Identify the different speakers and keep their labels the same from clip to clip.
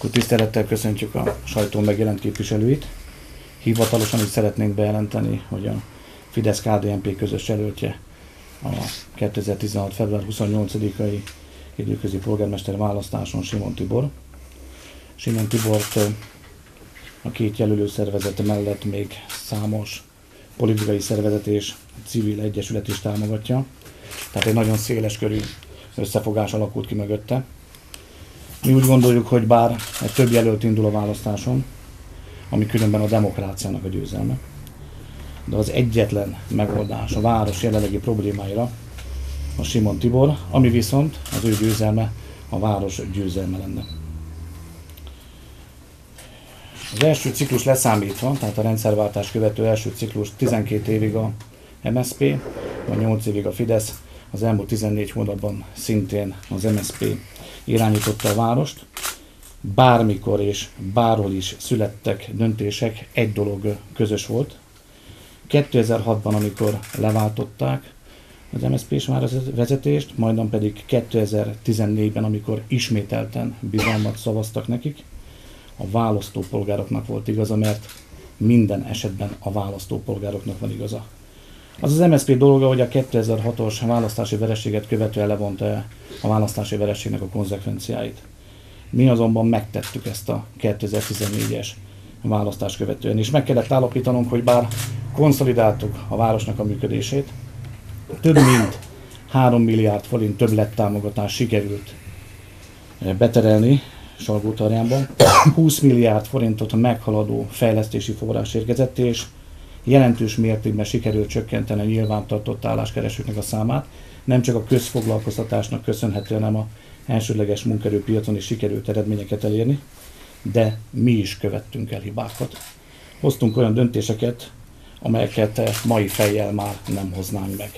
Speaker 1: Akkor tisztelettel köszöntjük a sajtó megjelent képviselőit. Hivatalosan is szeretnénk bejelenteni, hogy a Fidesz-KDNP közös jelöltje a 2016. február 28-ai időközi polgármester választáson Simon Tibor. Simon Tibort a két jelölő szervezete mellett még számos politikai szervezet és civil egyesület is támogatja. Tehát egy nagyon széles körű összefogás alakult ki mögötte. Mi úgy gondoljuk, hogy bár egy több jelölt indul a választáson, ami különben a demokráciának a győzelme, de az egyetlen megoldás a város jelenlegi problémáira a Simon Tibor, ami viszont az ő győzelme a város győzelme lenne. Az első ciklus leszámítva, tehát a rendszerváltás követő első ciklus 12 évig a MSZP, vagy 8 évig a Fidesz, az elmúlt 14 hónapban szintén az MSZP irányította a várost. Bármikor és bárhol is születtek döntések, egy dolog közös volt. 2006-ban, amikor leváltották az MSZP-s vezetést, majdan pedig 2014-ben, amikor ismételten bizalmat szavaztak nekik, a választópolgároknak volt igaza, mert minden esetben a választópolgároknak van igaza. Az MSZP dolga, hogy a 2006-os választási vereséget követően levonta a választási vereségnek a konzekvenciáit. Mi azonban megtettük ezt a 2014-es választást követően, és meg kellett állapítanunk, hogy bár konszolidáltuk a városnak a működését, több mint 3 milliárd forint többlettámogatást sikerült beterelni Salgótarjánban, 20 milliárd forintot meghaladó fejlesztési forrás érkezett, és jelentős mértékben sikerült csökkenteni a nyilvántartott álláskeresőknek a számát, nem csak a közfoglalkoztatásnak köszönhetően, hanem a elsődleges munkaerőpiacon is sikerült eredményeket elérni, de mi is követtünk el hibákat. Hoztunk olyan döntéseket, amelyeket mai fejjel már nem hoznánk meg.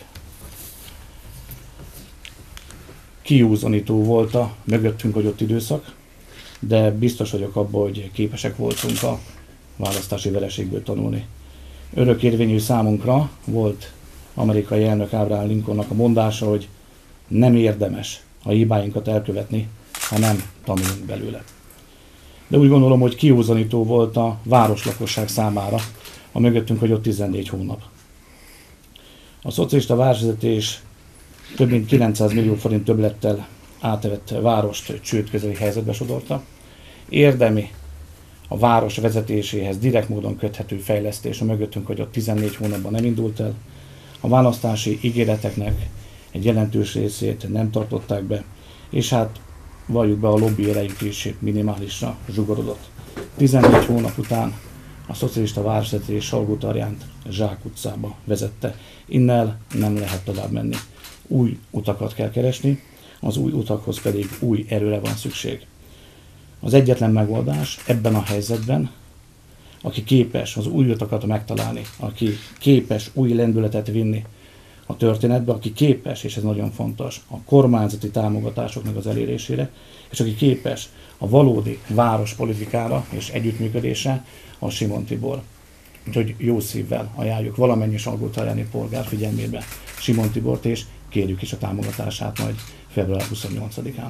Speaker 1: Kiúzanító volt a mögöttünk hagyott időszak, de biztos vagyok abban, hogy képesek voltunk a választási vereségből tanulni. Örökérvényű számunkra volt amerikai elnök Abraham Lincolnnak a mondása, hogy nem érdemes a hibáinkat elkövetni, ha nem tanulunk belőle. De úgy gondolom, hogy kiúzanító volt a városlakosság számára a mögöttünk hagyott 14 hónap. A szocialista városvezetés több mint 900 millió forint többlettel átevett várost csődközeli helyzetbe sodorta. Érdemi a város vezetéséhez direkt módon köthető fejlesztés a mögöttünk hagyott 14 hónapban nem indult el. A választási ígéreteknek egy jelentős részét nem tartották be, és hát valljuk be, a lobby erejük is minimálisra zsugorodott. 14 hónap után a szocialista városvezetés Salgótarjánt zsákutcába vezette. Innen nem lehet tovább menni. Új utakat kell keresni, az új utakhoz pedig új erőre van szükség. Az egyetlen megoldás ebben a helyzetben, aki képes az új utakat megtalálni, aki képes új lendületet vinni a történetbe, aki képes, és ez nagyon fontos, a kormányzati támogatásoknak az elérésére, és aki képes a valódi várospolitikára és együttműködésre, a Simon Tibor. Úgyhogy jó szívvel ajánljuk valamennyi salgótarjáni polgár figyelmébe Simon Tibort, és kérjük is a támogatását majd február 28-án.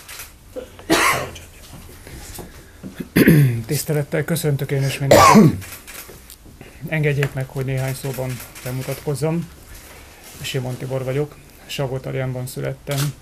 Speaker 2: Tisztelettel köszöntök én is mindenkit. Engedjék meg, hogy néhány szóban bemutatkozzam. Simon Tibor vagyok, Salgótarjánban születtem.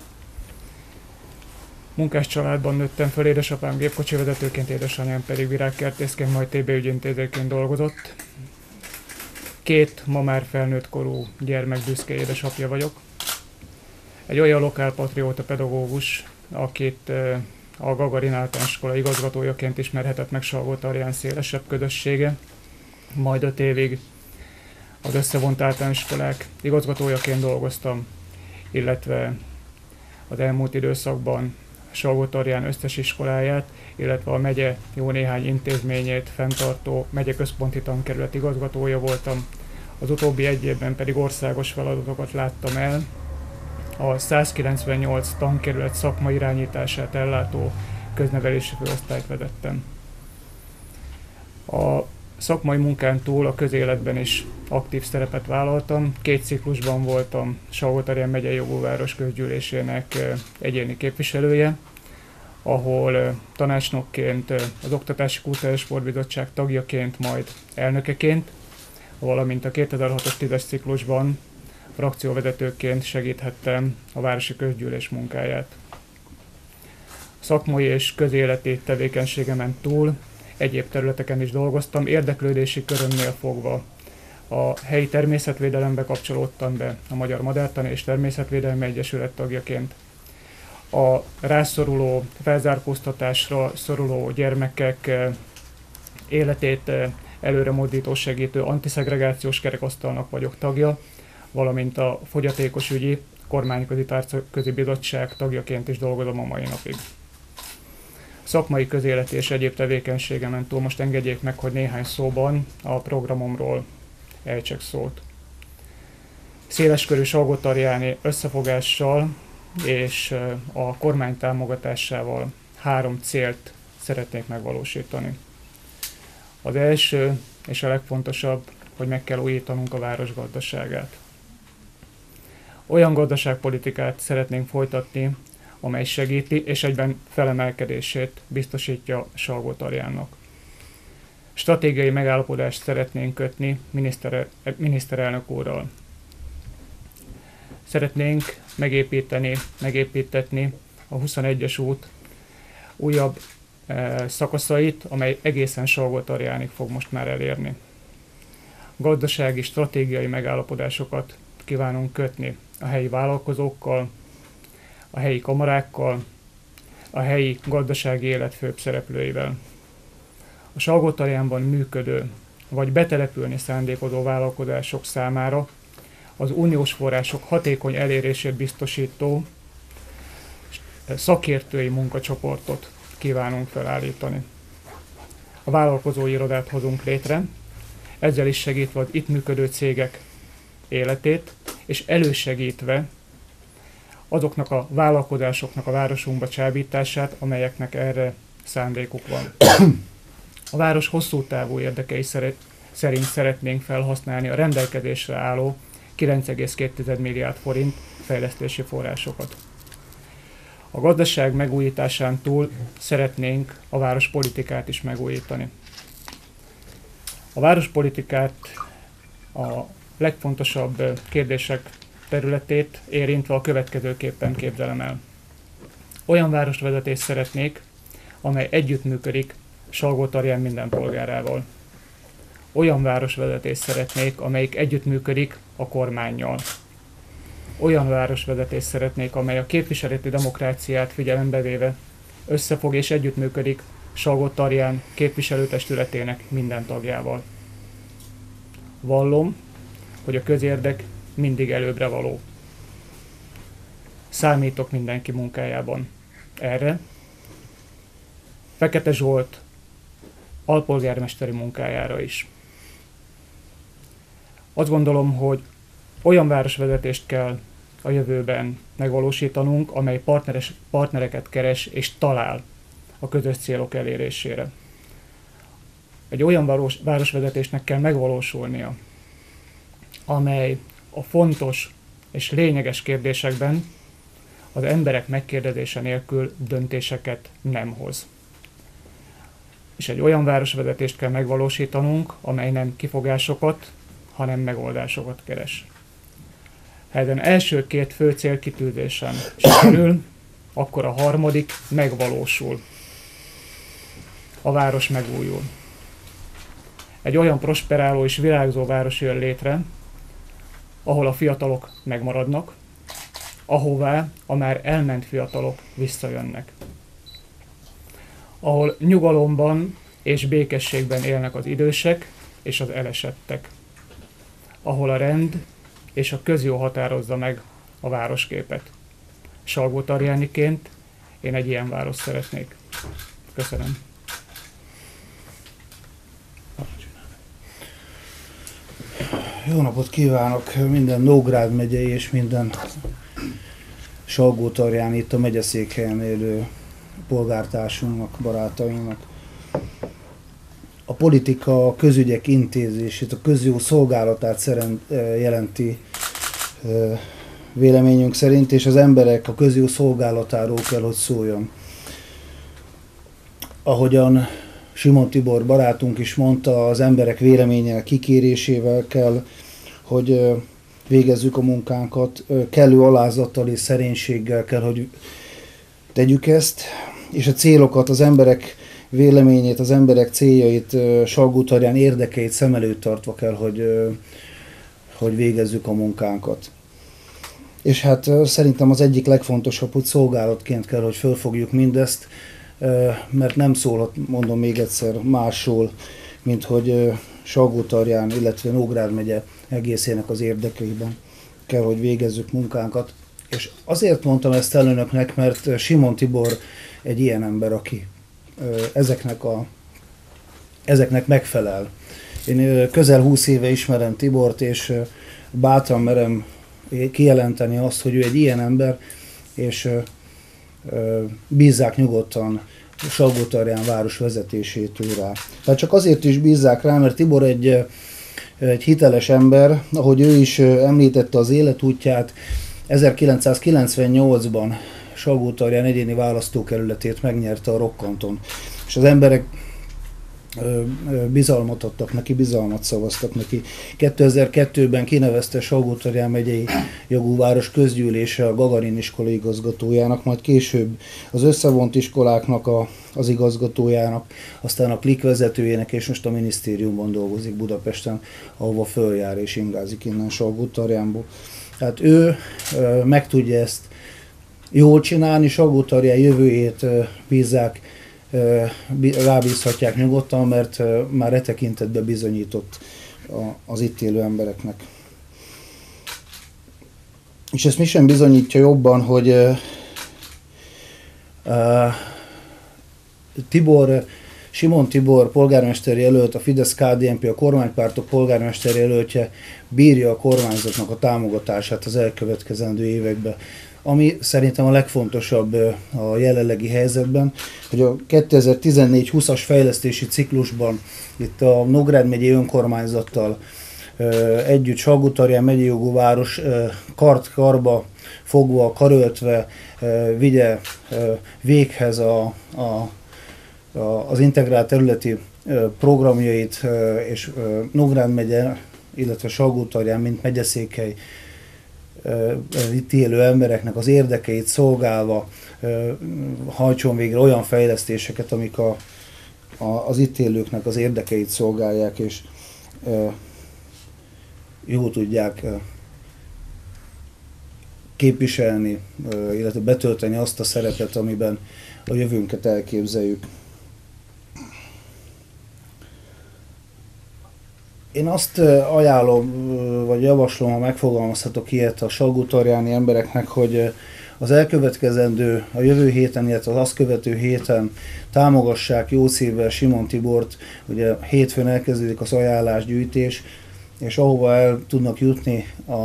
Speaker 2: Munkás családban nőttem föl, édesapám gépkocsi vezetőként, édesanyám pedig virágkertészként, majd TB ügyintézőként dolgozott. 2 ma már felnőtt korú gyermek büszke édesapja vagyok. Egy olyan lokálpatrióta pedagógus, akit a Gagarin Általános Iskola igazgatójaként ismerhetett meg Salgótarján szélesebb közössége, majd 5 évig az összevont általános iskolák igazgatójaként dolgoztam, illetve az elmúlt időszakban Salgótarján összes iskoláját, illetve a megye jó néhány intézményét fenntartó megyeközponti tankerület igazgatója voltam. Az utóbbi 1 évben pedig országos feladatokat láttam el. A 198 tankerület szakmai irányítását ellátó köznevelési főosztályt vezettem. A szakmai munkán túl a közéletben is aktív szerepet vállaltam. 2 ciklusban voltam Salgótarján megyei jogú város közgyűlésének egyéni képviselője. ahol tanácsnokként, az Oktatási Kulturális Sportbizottság tagjaként, majd elnökeként, valamint a 2006-os 10-es ciklusban frakcióvezetőként segíthettem a városi közgyűlés munkáját. Szakmai és közéleti tevékenységemen túl egyéb területeken is dolgoztam, érdeklődési körömnél fogva. A helyi természetvédelembe kapcsolódtam be a Magyar Madártani és Természetvédelmi Egyesület tagjaként. A rászoruló, felzárkóztatásra szoruló gyermekek életét előre mozdító segítő antiszegregációs kerekasztalnak vagyok tagja, valamint a fogyatékos ügyi kormányközi tárcaközi bizottság tagjaként is dolgozom a mai napig. Szakmai, közéleti és egyéb tevékenységemen túl most engedjék meg, hogy néhány szóban a programomról ejtsek szót. Széleskörű salgótarjáni összefogással és a kormány támogatásával 3 célt szeretnék megvalósítani. Az első és a legfontosabb, hogy meg kell újítanunk a város gazdaságát. Olyan gazdaságpolitikát szeretnénk folytatni, amely segíti és egyben felemelkedését biztosítja Salgótarjánnak. Stratégiai megállapodást szeretnénk kötni miniszterelnök úrral. Szeretnénk megépítetni a 21-es út újabb szakaszait, amely egészen Salgótarjánig fog most már elérni. Gazdasági, stratégiai megállapodásokat kívánunk kötni a helyi vállalkozókkal, a helyi kamarákkal, a helyi gazdasági élet főbb szereplőivel. A Salgótarjánban működő vagy betelepülni szándékozó vállalkozások számára az uniós források hatékony elérését biztosító szakértői munkacsoportot kívánunk felállítani. A vállalkozói irodát hozunk létre, ezzel is segítve az itt működő cégek életét, és elősegítve azoknak a vállalkozásoknak a városunkba csábítását, amelyeknek erre szándékuk van. A város hosszú távú érdekei szerint szeretnénk felhasználni a rendelkezésre álló 9,2 milliárd forint fejlesztési forrásokat. A gazdaság megújításán túl szeretnénk a várospolitikát is megújítani. A várospolitikát a legfontosabb kérdések területét érintve a következőképpen képzelem el. Olyan városvezetést szeretnék, amely együttműködik Salgótarján minden polgárával. Olyan városvezetést szeretnék, amelyik együttműködik a kormánnyal. Olyan városvezetést szeretnék, amely a képviseleti demokráciát figyelembe véve összefog és együttműködik Salgótarján képviselőtestületének minden tagjával. Vallom, hogy a közérdek mindig előbbre való. Számítok mindenki munkájában erre. Fekete Zsolt alpolgármesteri munkájára is. Azt gondolom, hogy olyan városvezetést kell a jövőben megvalósítanunk, amely partnereket keres és talál a közös célok elérésére. Egy olyan városvezetésnek kell megvalósulnia, amely a fontos és lényeges kérdésekben az emberek megkérdezése nélkül döntéseket nem hoz. És egy olyan városvezetést kell megvalósítanunk, amely nem kifogásokat, hanem megoldásokat keres. Ha ezen első 2 fő célkitűzésen sikerül, akkor a harmadik megvalósul. A város megújul. Egy olyan prosperáló és virágzó város jön létre, ahol a fiatalok megmaradnak, ahová a már elment fiatalok visszajönnek. Ahol nyugalomban és békességben élnek az idősek és az elesettek. Ahol a rend és a közjó határozza meg a városképet. Salgótarjániként én egy ilyen város szeretnék. Köszönöm.
Speaker 3: Jó napot kívánok minden Nógrád megyei és minden Salgótarján itt a megyeszékhelyen élő polgártársunknak, barátainknak. A politika a közügyek intézését, a közjó szolgálatát jelenti véleményünk szerint, és az emberek a közjó szolgálatáról kell, hogy szóljon. ahogyan Simon Tibor barátunk is mondta, az emberek véleménye kikérésével kell, hogy végezzük a munkánkat, kellő alázattal és szerénységgel kell, hogy tegyük ezt, és a célokat, az emberek véleményét, az emberek céljait, Salgótarján érdekeit szem előtt tartva kell, hogy végezzük a munkánkat. És hát szerintem az egyik legfontosabb, hogy szolgálatként kell, hogy fölfogjuk mindezt, mert nem szólhat, mondom még egyszer, másról, mint hogy Salgótarján, illetve Nógrád megye egészének az érdekeiben kell, hogy végezzük munkánkat. És azért mondtam ezt el önöknek, mert Simon Tibor egy ilyen ember, aki ezeknek megfelel. Én közel 20 éve ismerem Tibort, és bátran merem kijelenteni azt, hogy ő egy ilyen ember, és bízzák nyugodtan Salgótarján város vezetését rá. Tehát csak azért is bízzák rá, mert Tibor egy hiteles ember, ahogy ő is említette az életútját, 1998-ban Salgótarján egyéni választókerületét megnyerte a Rockkanton, és az emberek bizalmat adtak neki, bizalmat szavaztak neki. 2002-ben kinevezte Salgótarján megyei jogú város közgyűlése a Gagarin iskola igazgatójának, majd később az összevont iskoláknak az igazgatójának, aztán a Klik vezetőjének, és most a minisztériumban dolgozik Budapesten, ahova följár és ingázik innen Salgótarjánból. Tehát ő meg tudja ezt jól csinálni, Salgótarján jövőjét bízzák, rábízhatják nyugodtan, mert már e tekintetben bizonyított az itt élő embereknek. És ezt mi sem bizonyítja jobban, hogy Simon Tibor polgármester jelölt, a Fidesz-KDNP, a kormánypártok polgármester jelöltje bírja a kormányzatnak a támogatását az elkövetkezendő években. Ami szerintem a legfontosabb a jelenlegi helyzetben, hogy a 2014-20-as fejlesztési ciklusban itt a Nógrád megyei önkormányzattal együtt Salgótarján megyei jogú város kart-karba fogva, karöltve vigye véghez az integrált területi programjait, és Nógrád megye, illetve Salgótarján, mint megyeszékhely, itt élő embereknek az érdekeit szolgálva hajtson végre olyan fejlesztéseket, amik az itt élőknek az érdekeit szolgálják, és jól tudják képviselni, illetve betölteni azt a szerepet, amiben a jövőnket elképzeljük. Én azt ajánlom, vagy javaslom, ha megfogalmazhatok ilyet a salgótarjáni embereknek, hogy az elkövetkezendő, a jövő héten, illetve az azt követő héten támogassák jó szívvel Simon Tibort. Ugye hétfőn elkezdődik az ajánlásgyűjtés, és ahova el tudnak jutni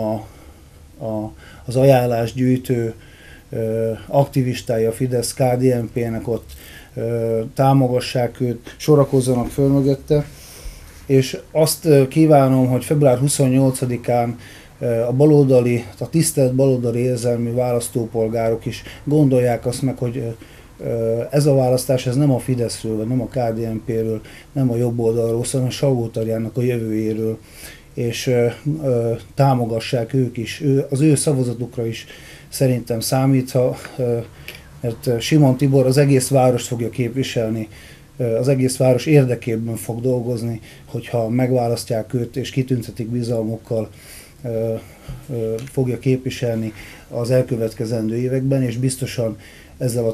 Speaker 3: az ajánlásgyűjtő aktivistái a Fidesz-KDNP-nek, ott támogassák őt, sorakozzanak föl mögötte. És azt kívánom, hogy február 28-án a tisztelt baloldali érzelmű választópolgárok is gondolják azt meg, hogy ez a választás ez nem a Fideszről, vagy nem a KDNP-ről, nem a jobb oldalról, hanem Salgótarjánnak a jövőjéről, és támogassák ők is. Az ő szavazatukra is szerintem számíthat, mert Simon Tibor az egész várost fogja képviselni, az egész város érdekében fog dolgozni, hogyha megválasztják őt és kitüntetik bizalmukkal, fogja képviselni az elkövetkezendő években, és biztosan ezzel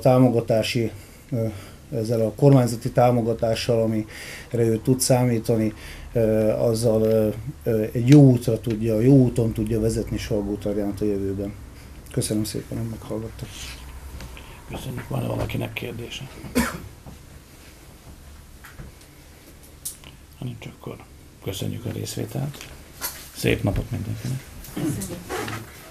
Speaker 3: a kormányzati támogatással, amire ő tud számítani, azzal egy jó úton tudja vezetni Salgótarjánt a jövőben. Köszönöm szépen, hogy meghallgattak.
Speaker 1: Köszönjük. Van-e valakinek kérdése? Ha nincs, akkor köszönjük a részvételt. Szép napot mindenkinek!
Speaker 4: Köszönjük.